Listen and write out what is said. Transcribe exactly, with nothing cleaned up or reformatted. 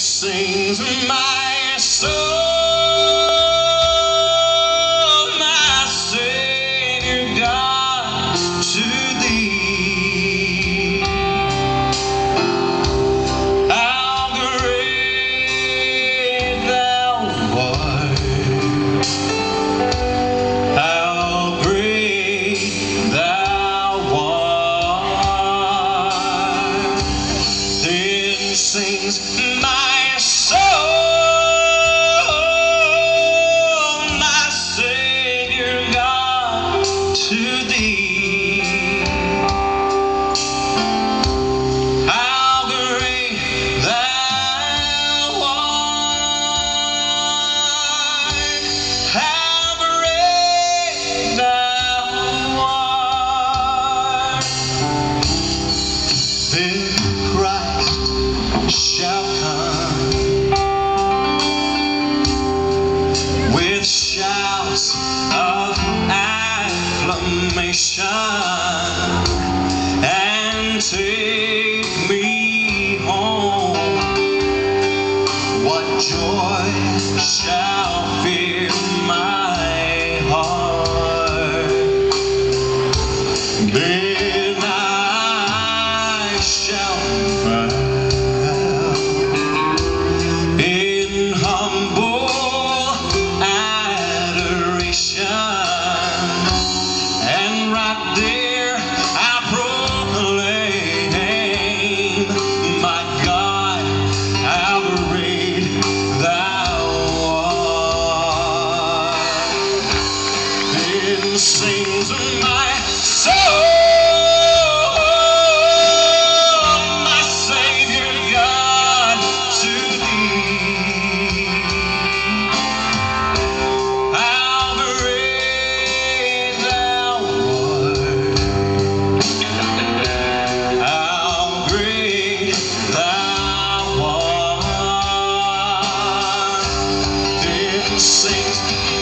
sings my soul, my Savior God, to thee. How great thou art, how great thou art. Then sings my soul, my Savior God, to thee. How great thou art, how great thou art. Then Christ shall come with shouts of acclamation and take me home. What joy shall fill my heart? Then I shall bow in humble adoration, and right there I proclaim, my God, how great thou art. Then sings my soul, my Savior God, to thee. How great thou art, how great thou art. Then sings